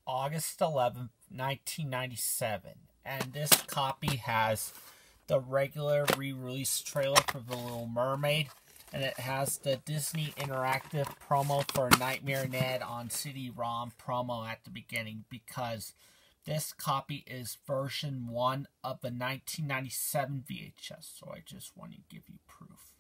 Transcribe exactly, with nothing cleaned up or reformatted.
August eleventh, nineteen ninety-seven, and this copy has the regular re-release trailer for The Little Mermaid, and it has the Disney Interactive promo for Nightmare Ned on C D-ROM promo at the beginning, because this copy is version one of the nineteen ninety-seven V H S, so I just want to give you proof.